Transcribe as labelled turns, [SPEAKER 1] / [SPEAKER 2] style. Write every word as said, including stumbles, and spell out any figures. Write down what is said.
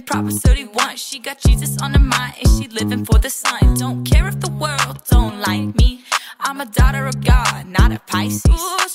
[SPEAKER 1] Proverbs thirty-one, she got Jesus on her mind and she living for the sun. Don't care if the world don't like me, I'm a daughter of God, not a Pisces. Ooh,